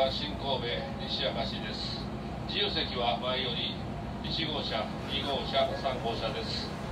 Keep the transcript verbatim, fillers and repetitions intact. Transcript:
車新神戸西明石です。自由席は前よりいち号車、に号車、さん号車です。